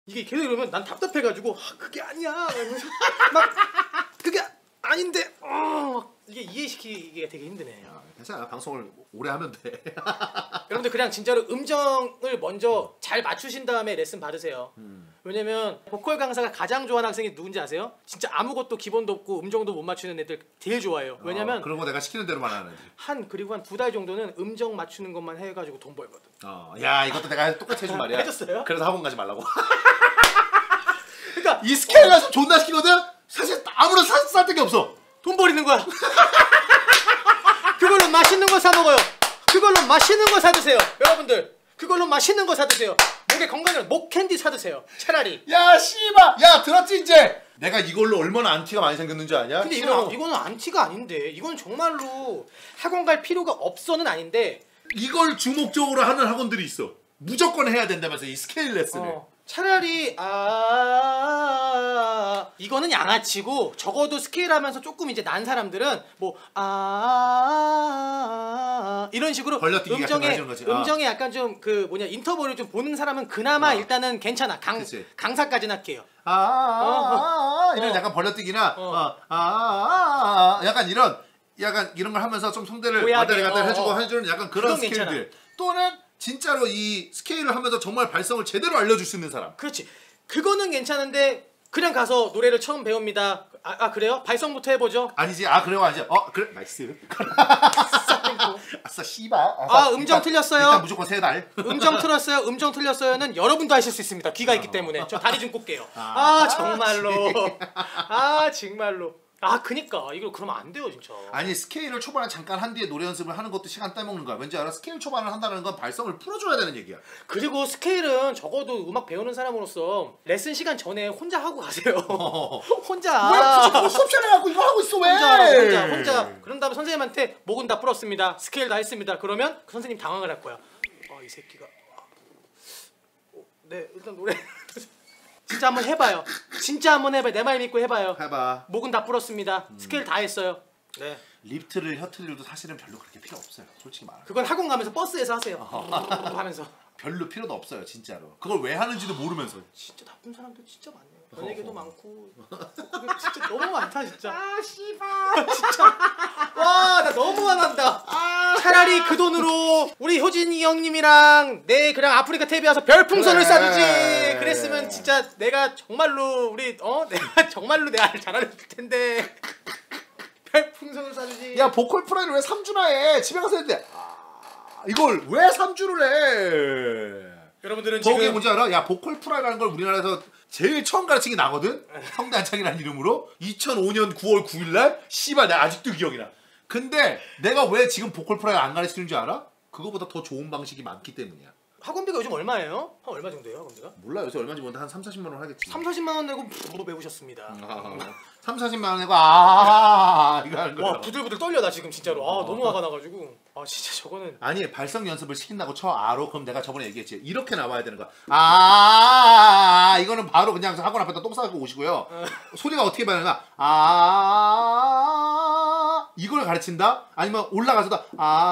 이게 계속 이러면 난 답답해가지고 그게 아니야 막 그게 아닌데 이게 이해시키기가 되게 힘드네. 괜찮아. 방송을 오래 하면 돼. 여러분들 그냥 진짜로 음정을 먼저 잘 맞추신 다음에 레슨 받으세요. 왜냐면 보컬 강사가 가장 좋아하는 학생이 누군지 아세요? 진짜 아무것도 기본도 없고 음정도 못 맞추는 애들 제일 좋아해요. 왜냐면 그런 거 내가 시키는 대로만 하는 애들. 그리고 한 2달 정도는 음정 맞추는 것만 해가지고 돈 벌거든. 야 이것도 내가 똑같이 해준 말이야. 해줬어요? 그래서 학원 가지 말라고. 그러니까 이 스케일 가서 존나 시키거든. 사실 아무런 쌀데기 없어. 돈 버리는 거야. 그걸로 맛있는 거 사 먹어요. 그걸로 맛있는 거 사 드세요. 여러분들 그걸로 맛있는 거 사 드세요. 목에 건강한 목 캔디 사 드세요. 차라리. 야 씨발. 야 들었지 이제. 내가 이걸로 얼마나 안티가 많이 생겼는 줄 아냐? 근데 이거는 안티가 아닌데 이건 정말로 학원 갈 필요가 없어는 아닌데 이걸 주목적으로 하는 학원들이 있어. 무조건 해야 된다면서 이 스케일 레슨을. 차라리 이거는 양아치고 적어도 스케일 하면서 조금 이제 난 사람들은 뭐 이런 식으로 음정에 약간 좀 그 뭐냐 인터벌을 좀 보는 사람은 그나마 일단은 괜찮아. 강사까지는 할게요. 이런 약간 벌려뛰기나 약간 이런 걸 하면서 좀 성대를 왔다리 갔다리 해주고 해주는 약간 그런 스케일들. 또는 진짜로 이 스케일을 하면서 정말 발성을 제대로 알려줄 수 있는 사람. 그렇지. 그거는 괜찮은데 그냥 가서 노래를 처음 배웁니다. 그래요? 발성부터 해보죠. 아니지. 그래요? 아니지. 그래. 나이스. 아싸 씨발. 음정 틀렸어요. 일단 무조건 3달. 음정 틀었어요. 음정 틀렸어요는 여러분도 하실 수 있습니다. 귀가 있기 때문에. 저 다리 좀 꽂게요. 정말로. 정말로. 그니까 이거 그러면 안 돼요 진짜. 아니 스케일을 초반에 잠깐 한 뒤에 노래 연습을 하는 것도 시간 떼먹는 거야. 왠지 알아? 스케일 초반을 한다는 건 발성을 풀어줘야 되는 얘기야. 그리고 스케일은 적어도 음악 배우는 사람으로서 레슨 시간 전에 혼자 하고 가세요. 혼자. 왜 굳이 수업 시간에 갖고 이거 하고 있어 왜? 혼자. 그런 다음에 선생님한테 목은 다 풀었습니다. 스케일 다 했습니다. 그러면 그 선생님 당황을 할 거야. 이 새끼가. 네 일단 노래. 진짜 한번 해봐요. 진짜 한번 해봐요. 내 말 믿고 해봐요. 해봐. 목은 다 풀었습니다. 스케일 다 했어요. 네. 립트를 혀트릴도 사실은 별로 그렇게 필요 없어요. 솔직히 말하면. 그건 학원 가면서 버스에서 하세요. 하면서. 별로 필요도 없어요. 진짜로. 그걸 왜 하는지도 모르면서. 진짜 나쁜 사람들 진짜 많네요. 연예계도 많고. 진짜 너무 많다 진짜. 씨발. 진짜. 와, 나 너무 화난다. 차라리 그 돈으로 우리 효진이 형님이랑 내 그냥 아프리카 TV 와서 별풍선을 쏴주지. 그랬으면 진짜 내가 정말로 내가 정말로 내 아를 잘 알려줄 텐데. 별풍선을 쏴주지. 야 보컬 프라이를 왜 3주나 해? 집에 가서 했는데 이걸 왜 3주를 해? 여러분들은 거기 지금 뭔지 알아? 야 보컬 프라이라는 걸 우리나라에서 제일 처음 가르친 게 나거든? 성대 안착이라는 이름으로 2005년 9월 9일날 씨발 내가 아직도 기억이 나. 근데 내가 왜 지금 보컬 프라이를 안 가르치는 줄 알아? 그거보다 더 좋은 방식이 많기 때문이야. 학원비가 요즘 얼마예요? 얼마 정도예요 학원비가? 몰라 요새 얼마인지 모르는데 한 3, 40만 원 하겠지. 3, 40만 원 내고 배우셨습니다. 3, 40만 원 내고 이거 하는 거야. 와 부들부들 떨려 나 지금 진짜로. 너무 화가 나가지고. 진짜 저거는. 아니 발성 연습을 시킨다고 쳐 알아? 그럼 내가 저번에 얘기했지. 이렇게 나와야 되는 거야. 이거는 바로 그냥 학원 앞에다 똥 싸고 오시고요. 소리가 어떻게 변하나? 이걸 가르친다? 아니면 올라가서도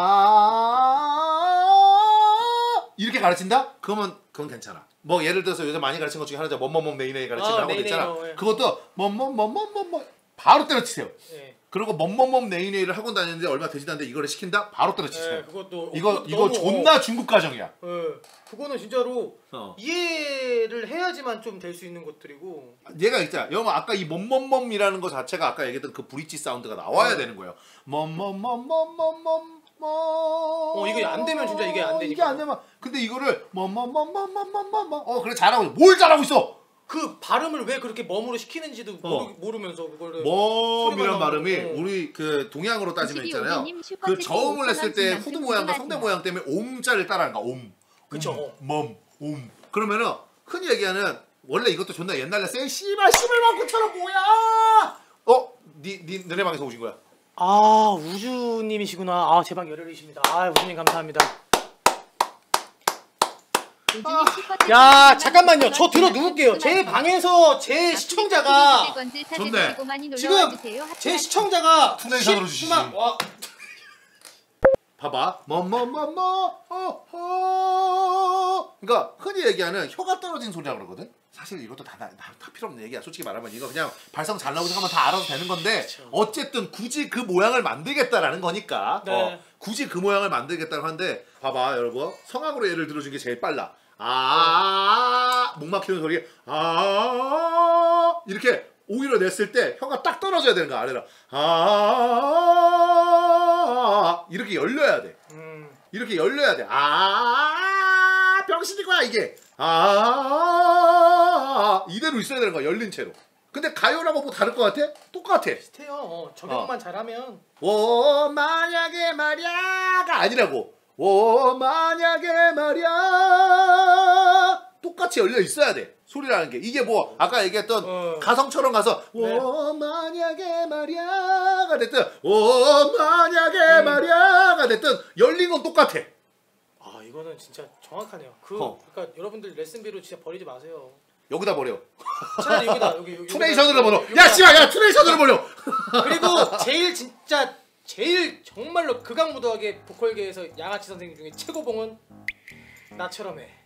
이렇게 가르친다? 그건 괜찮아. 뭐 예를 들어서 요새 많이 가르친 것 중에 하나죠. 뭐뭐뭐 네이네이 가르치는 학원 있잖아. 그것도 뭐뭐뭐뭐뭐 바로 때려치세요. 네. 그리고 뭐뭐뭐 네이네이를 학원 다니는데 얼마 되지도 않는데 이거를 시킨다? 바로 때려치세요. 네, 그것도 이거 존나 중국 가정이야. 그거는 진짜로 이해를 해야지만 좀 될 수 있는 것들이고. 얘가 있잖아. 여러분 아까 이 뭐뭐뭐이라는 거 자체가 아까 얘기했던 그 브릿지 사운드가 나와야 되는 거예요. 뭐뭐뭐뭐뭐뭐 이게 안 되면 진짜 이게 안 되니까. 이게 안 되면 근데 이거를 그래 잘하고 있어. 뭘 잘하고 있어? 그 발음을 왜 그렇게 멈으로 시키는지도 모르면서 그거를. 멈이란 발음이 우리 그 동양으로 따지면 있잖아요. 그 저음을 냈을 때 후두 모양과 성대 모양 때문에 옴자를 따라하는 거야. 옴. 그쵸. 옴. 그러면은 흔히 얘기하는 원래 이것도 존나 옛날에 씨발 만구처럼 뭐야? 너네 방에서 오신 거야? 우주님이시구나. 제 방 열혈이십니다. 우주님 감사합니다. 야 잠깐만요. 저 들어 누울게요. 제 방에서 제 시청자가 좋네. 지금 제 시청자가 투네이션으로 주시지. 봐봐. 그러니까 흔히 얘기하는 혀가 떨어진 소리라고 그러거든. 사실 이것도 다 필요 없는 얘기야. 솔직히 말하면 이거 그냥 발성 잘 나오고 생각하면 다 알아서 되는 건데 그쵸. 어쨌든 굳이 그 모양을 만들겠다라는 거니까 네. 굳이 그 모양을 만들겠다고 하는데 봐봐 여러분 성악으로 예를 들어준 게 제일 빨라. 목 막히는 소리 이렇게 오히려 냈을 때 혀가 딱 떨어져야 되는 거야 아래로 이렇게 열려야 돼. 이렇게 열려야 돼. 병신이 거야 이게. 이대로 있어야 되는 거야 열린 채로. 근데 가요라고 뭐 다를 것 같아? 똑같아. 비슷해요. 적용만 잘하면. 만약에 말야가 아니라고. 만약에 말야 똑같이 열려 있어야 돼. 소리라는 게 이게 뭐 아까 얘기했던 가성처럼 가서 네. 만약에 말야가 됐든 만약에 말야가 됐든 열린 건 똑같아. 이거는 진짜 정확하네요. 그러니까 여러분들 레슨비로 진짜 버리지 마세요. 여기다 버려. 차라리 여기 투네이션으로 버려. 야 씨발 야 투네이션으로 버려. 그리고 제일 정말로 극악무도하게 보컬계에서 양아치 선생님 중에 최고봉은 나처럼 해.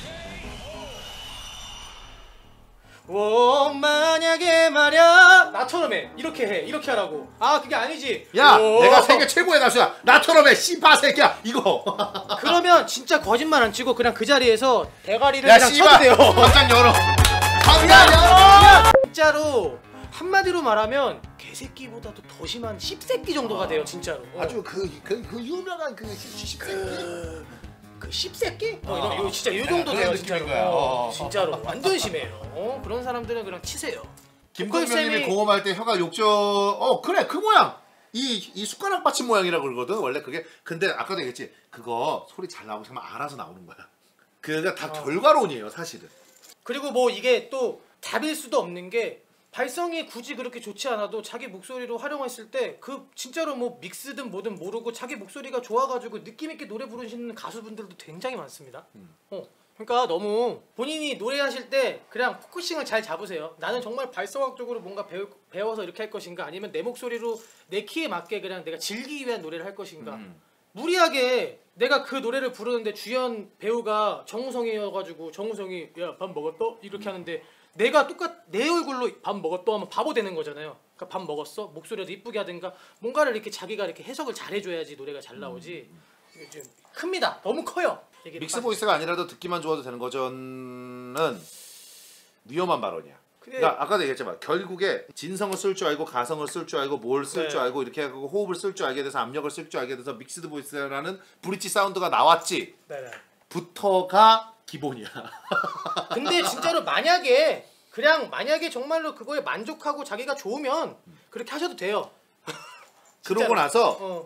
만약에 말야 나처럼 해. 이렇게 해. 이렇게 하라고. 그게 아니지. 야 내가 세계 최고의 가수야. 나처럼 해. 씨바 새끼야. 이거. 그러면 진짜 거짓말 안 치고 그냥 그 자리에서 대가리를 그냥 쳐도 돼요. 당장 열어. 당장 열어. 진짜로 한마디로 말하면 개새끼보다도 더 심한 씹새끼 정도가 돼요 진짜로. 아주 그 유명한 그 씹새끼. 그 씹새끼? 이거 진짜 이 정도 돼요 진짜로. 진짜로 완전 심해요. 그런 사람들은 그냥 치세요. 김건명님이 공업할 때 혀가 욕조. 그래 그 모양. 이 숟가락 받침 모양이라고 그러거든 원래 그게. 근데 아까도 얘기했지 그거 소리 잘 나오고 정말 알아서 나오는 거야. 그게 다 결과론이에요 사실은. 그리고 뭐 이게 또 답일 수도 없는 게 발성이 굳이 그렇게 좋지 않아도 자기 목소리로 활용했을 때 그 진짜로 뭐 믹스든 뭐든 모르고 자기 목소리가 좋아가지고 느낌 있게 노래 부르시는 가수분들도 굉장히 많습니다. 그러니까 너무 본인이 노래하실 때 그냥 포커싱을 잘 잡으세요. 나는 정말 발성학적으로 뭔가 배워서 이렇게 할 것인가 아니면 내 목소리로 내 키에 맞게 그냥 내가 즐기기 위한 노래를 할 것인가. 무리하게 내가 그 노래를 부르는데 주연 배우가 정우성이어가지고 정우성이 야 밥 먹었어? 이렇게 하는데 내가 내 얼굴로 밥 먹었어 하면 바보 되는 거잖아요. 그러니까 밥 먹었어? 목소리도 이쁘게 하든가 뭔가를 이렇게 자기가 이렇게 해석을 잘 해줘야지 노래가 잘 나오지. 이게 좀 큽니다. 너무 커요. 믹스 보이스가 아니라도 듣기만 좋아도 되는 거전은 위험한 발언이야. 그러니까 아까도 얘기했지만 결국에 진성을 쓸 줄 알고 가성을 쓸 줄 알고 뭘 쓸 줄 알고 이렇게 하고 호흡을 쓸 줄 알게 돼서 압력을 쓸 줄 알게 돼서 믹스드 보이스라는 브릿지 사운드가 나왔지. 네네. 부터가 기본이야. 근데 진짜로 만약에 정말로 그거에 만족하고 자기가 좋으면 그렇게 하셔도 돼요. 그러고 나서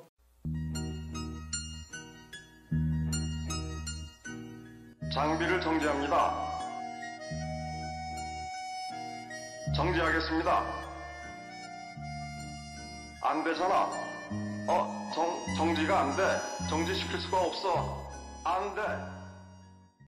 장비를 정지합니다. 정지하겠습니다. 안 되잖아. 정지가 안 돼. 정지시킬 수가 없어. 안 돼.